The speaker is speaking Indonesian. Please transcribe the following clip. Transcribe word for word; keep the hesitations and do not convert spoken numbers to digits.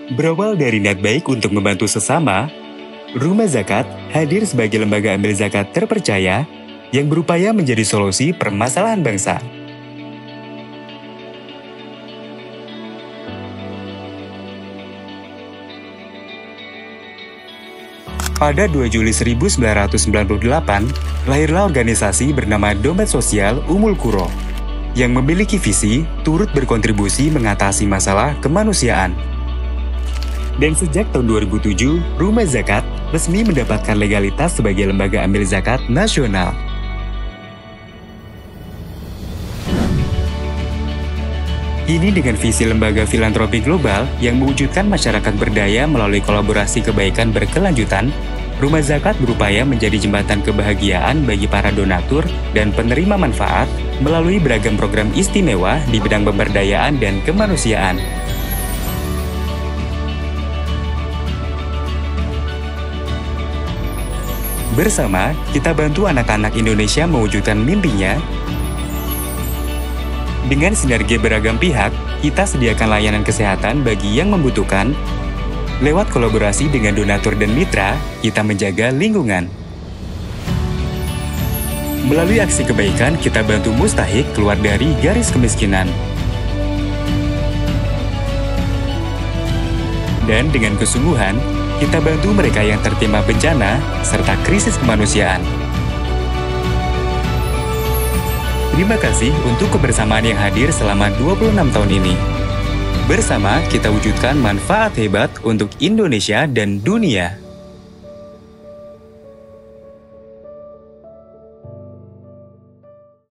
Berawal dari niat baik untuk membantu sesama, Rumah Zakat hadir sebagai lembaga amil zakat terpercaya yang berupaya menjadi solusi permasalahan bangsa. Pada dua Juli seribu sembilan ratus sembilan puluh delapan, lahirlah organisasi bernama Dompet Sosial Ummul Qura yang memiliki visi turut berkontribusi mengatasi masalah kemanusiaan. Dan sejak tahun dua ribu tujuh, Rumah Zakat resmi mendapatkan legalitas sebagai lembaga amil zakat nasional. Ini dengan visi lembaga filantropi global yang mewujudkan masyarakat berdaya melalui kolaborasi kebaikan berkelanjutan, Rumah Zakat berupaya menjadi jembatan kebahagiaan bagi para donatur dan penerima manfaat melalui beragam program istimewa di bidang pemberdayaan dan kemanusiaan. Bersama, kita bantu anak-anak Indonesia mewujudkan mimpinya. Dengan sinergi beragam pihak, kita sediakan layanan kesehatan bagi yang membutuhkan. Lewat kolaborasi dengan donatur dan mitra, kita menjaga lingkungan. Melalui aksi kebaikan, kita bantu mustahik keluar dari garis kemiskinan. Dan dengan kesungguhan, kita bantu mereka yang tertimpa bencana serta krisis kemanusiaan. Terima kasih untuk kebersamaan yang hadir selama dua puluh enam tahun ini. Bersama kita wujudkan manfaat hebat untuk Indonesia dan dunia.